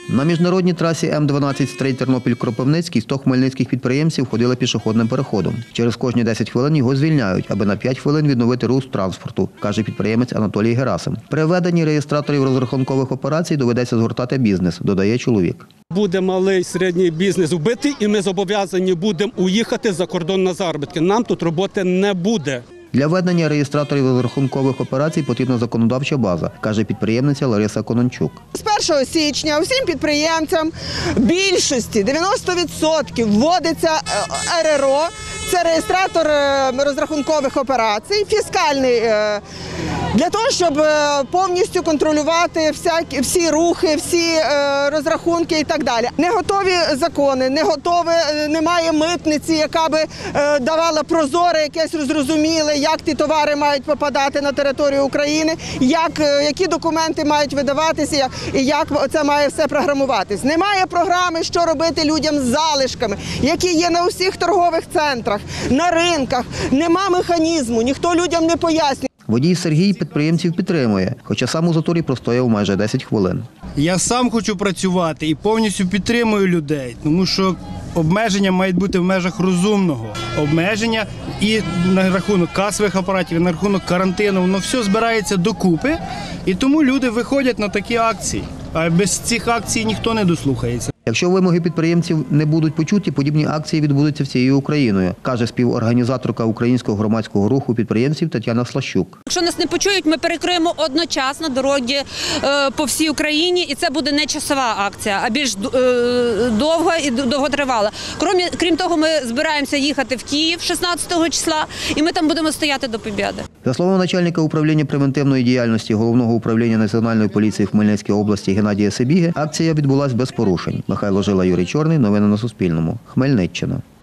На міжнародній трасі М12 Стрий-Тернопіль-Кропивницький 100 хмельницьких підприємців ходили пішохідним переходом. Через кожні 10 хвилин його звільняють, аби на 5 хвилин відновити рух транспорту, каже підприємець Анатолій Герасим. При введенні реєстраторів розрахункових операцій доведеться згортати бізнес, додає чоловік. Буде малий, середній бізнес вбитий, і ми зобов'язані будемо уїхати за кордон на заробітки. Нам тут роботи не буде. Для введення реєстраторів розрахункових операцій потрібна законодавча база, каже підприємниця Лариса Конончук. З 1 січня усім підприємцям більшості, 90% вводиться РРО, це реєстратор розрахункових операцій, фіскальний, для того, щоб повністю контролювати всі рухи, всі розрахунки і так далі. Не готові закони, немає митниці, яка би давала прозоре, якесь зрозуміле, як ті товари мають попадати на територію України, які документи мають видаватися і як це має все програмуватись. Немає програми, що робити людям з залишками, які є на усіх торгових центрах, на ринках. Нема механізму, ніхто людям не пояснює. Водій Сергій підприємців підтримує, хоча сам у заторі простояв майже 10 хвилин. Я сам хочу працювати і повністю підтримую людей, тому що обмеження мають бути в межах розумного. Обмеження і на рахунок касових апаратів, і на рахунок карантину, воно все збирається докупи, і тому люди виходять на такі акції. А без цих акцій ніхто не дослухається. Якщо вимоги підприємців не будуть почуті, подібні акції відбудуться всією Україною, каже співорганізаторка українського громадського руху підприємців Тетяна Слащук. Якщо нас не почують, ми перекриємо одночасно дороги по всій Україні, і це буде не часова акція, а більш довга і довготривала. Крім того, ми збираємося їхати в Київ 16 числа, і ми там будемо стояти до побєди. За словами начальника управління превентивної діяльності Головного управління Національної поліції в Хмельницькій області Геннадія Сибіги, акція відбулась без порушень. Михайло Жила, Юрій Чорний. Новини на Суспільному. Хмельниччина.